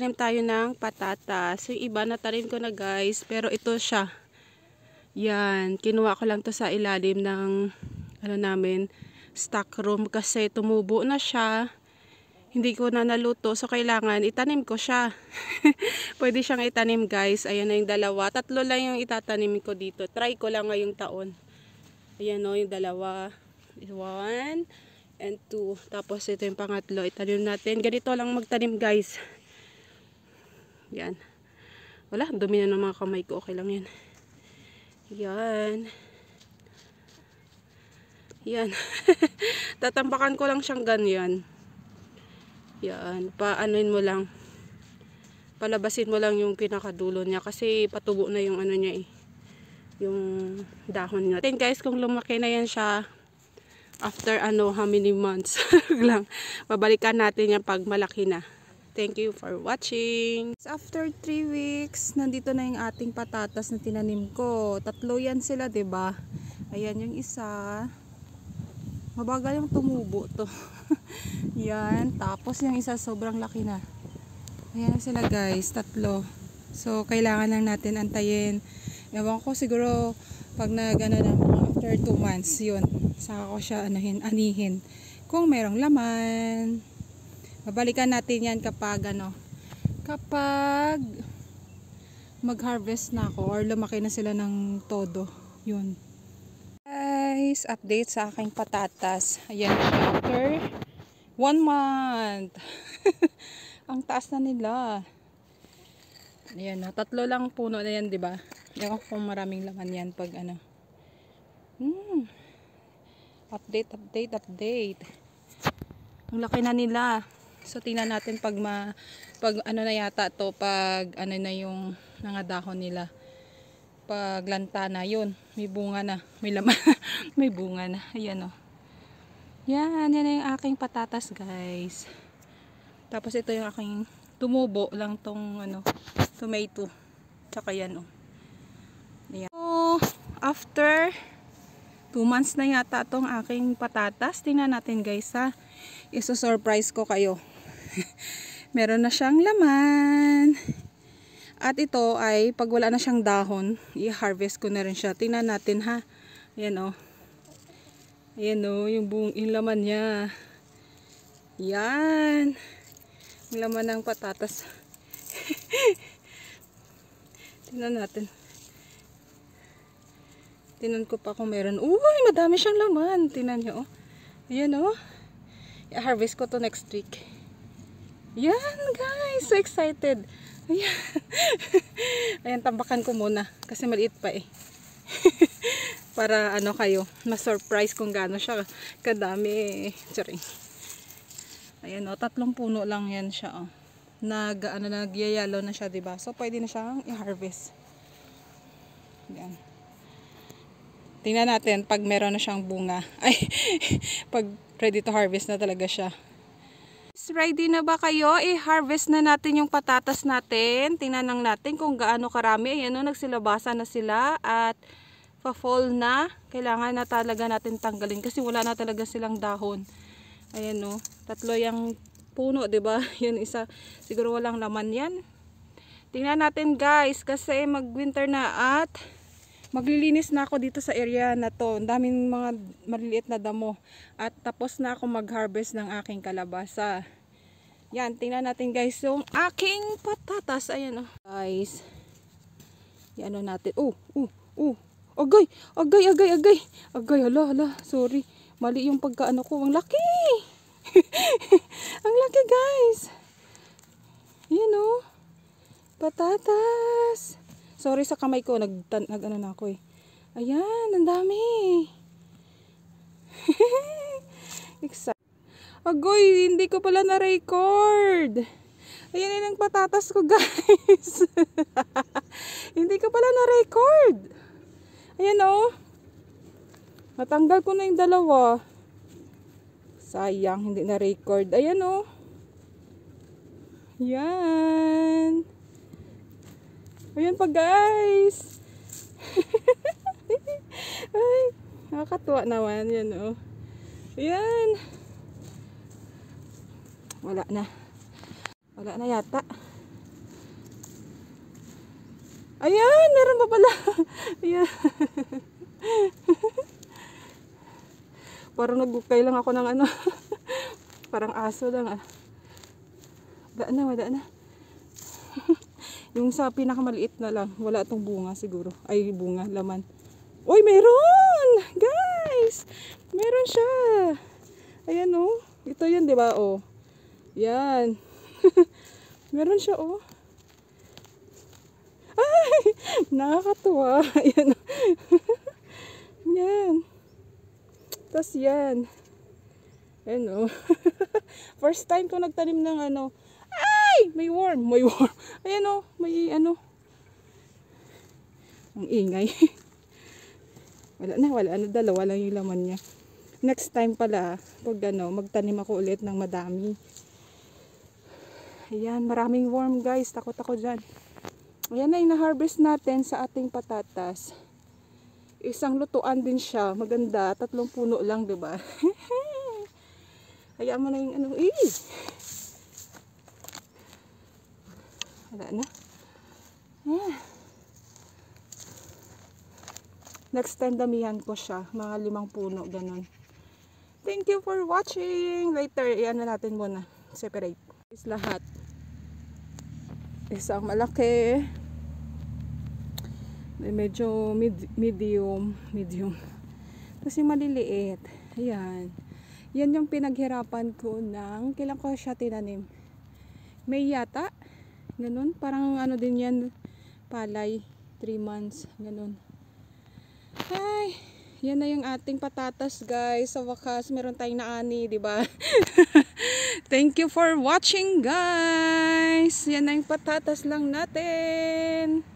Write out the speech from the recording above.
magtanim tayo ng patatas. Yung iba natanim ko na guys, pero ito siya. Yan, kinuha ko lang to sa ilalim ng ano namin, stock room kasi tumubo na siya. Hindi ko na naluto, so kailangan itanim ko siya. Pwede siyang itanim guys. Ayan na yung dalawa. Tatlo lang yung itatanim ko dito. Try ko lang ngayong taon. Ayan o, yung dalawa. 1 and 2. Tapos ito yung pangatlo. Itanim natin. Ganito lang magtanim guys. Yan. Wala, dumi na ng mga kamay ko. Okay lang yan. Yan. Yan. Tatampakan ko lang siyang ganyan. Yan. Paanoin mo lang. Palabasin mo lang yung pinakadulo niya. Kasi patubo na yung ano niya eh. Yung dahon niya. Then guys, kung lumaki na yan siya, after how many months lang, babalikan natin yan pag malaki na. Thank you for watching. After 3 weeks, nandito na yung ating patatas na tinanim ko. Tatlo yan sila, 'di ba? Ayan yung isa. Mabagal yung tumubo to. Yan, tapos yung isa sobrang laki na. Ayan sila guys, tatlo. So kailangan lang natin antayin. Ewan ko siguro pag nagana na after 2 months, yun. Saka ko siya anihin. Kung merong laman. Babalikan natin yan kapag kapag mag-harvest na ako or lumaki na sila ng todo. Yun. Guys, update sa aking patatas. Ayan, after 1 month. Ang taas na nila. Ayan, tatlo lang puno na yan, 'di ba? Ewan ko kung maraming laman yan pag Update. Ang laki na nila. So tingnan natin pag na yata to, pag na yung mga dahon nila. Pag lanta na yun, may bunga na, may laman, may bunga na. Ayan o. Yan na yung aking patatas guys. Tapos ito yung aking tumubo lang tong tomato. Tsaka yan o. Ayan. So, after 2 months na yata itong aking patatas. Tingnan natin guys ha. Iso-surprise ko kayo. Meron na siyang laman. At ito ay pag wala na siyang dahon, i-harvest ko na rin siya. Tingnan natin ha. Ayan o. Ayan o, yung laman niya. Yan. Yung laman ng patatas. Tingnan natin. Tingnan ko pa kung meron. Uy, madami siyang laman. Tingnan nyo, oh. Ayan, oh. I-harvest ko to next week. Yan, guys. So excited. Ayan. Ayan, tambakan ko muna. Kasi maliit pa eh. Para kayo, ma-surprise kung gaano siya kadami. Charing. Ayan, oh. 3 puno lang yan siya, oh. Nagyayalo na siya, diba? So, pwede na siyang i-harvest. Ayan. Tingnan natin pag meron na siyang bunga. Ay, pag ready to harvest na talaga siya. Ready na ba kayo? I-harvest na natin yung patatas natin. Tingnan lang natin kung gaano karami. Ayan o, nagsilabasan na sila at pa-fall na. Kailangan na talaga natin tanggalin kasi wala na talaga silang dahon. Ayan o, 3 yung puno, 'di ba? Yun isa, siguro walang laman yan. Tingnan natin guys kasi mag-winter na at maglilinis na ako dito sa area na to. Ang daming mga maliliit na damo. At tapos na ako mag-harvest ng aking kalabasa. Yan, tingnan natin guys yung aking patatas. Ayan oh. Guys. Yan natin. Agay, hala. Sorry. Mali yung pagkaano ko. Ang laki. Ang laki guys. Yan oh. Patatas. Sorry sa kamay ko, na ako eh. Ayan, ang dami. Excited. Agoy, hindi ko pala na-record. Ayan yung patatas ko guys. Hindi ko pala na-record. Ayan oh. Natanggal ko na yung 2. Sayang, hindi na-record. Ayan oh. Yan. Ayan pa guys. Ay, nakakatuwa naman yan oh. Ayan. Wala na yata. Ayan, meron pa pala. Ayan. Parang nagukay lang ako ng ano. Parang aso lang ah. Daan na, wadaan na. Yung sa pinakamaliit na lang. Wala itong bunga siguro. Ay, bunga, laman. Uy, meron! Guys! Meron siya. Ayan oh. Ito yun, di ba? Oh. Yan. Meron siya oh. Ay! Nakakatuwa. Ayan oh. Yan. Tapos yan. Ayan oh. First time ko nagtanim ng ano. Ay! May worm. May worm. Ayan oh. May ano. Ang ingay. Wala na. Dalawa lang yung laman niya. Next time pala, pag ano, magtanim ako ulit ng madami. Ayan, maraming worm guys. Takot ako dyan. Ayan na yung na-harvest natin sa ating patatas. Isang lutuan din siya. Maganda. 3 puno lang, diba? Hayaan mo na yung ano. Wala na. Next time damihan ko siya. Mga 5 puno. Ganun. Thank you for watching. Later, iyan na natin muna. Separate. Is lahat. Isang malaki. Medyo medium. Tapos yung maliliit. Ayan. Yan yung pinaghirapan ko ng kailan ko siya tinanim. May yata. Ganun. Parang ano din yan. Palay. 3 months. Ganun. Ay. Yan na yung ating patatas guys. Sa wakas meron tayong naani. Diba? Thank you for watching guys. Yan na yung patatas lang natin.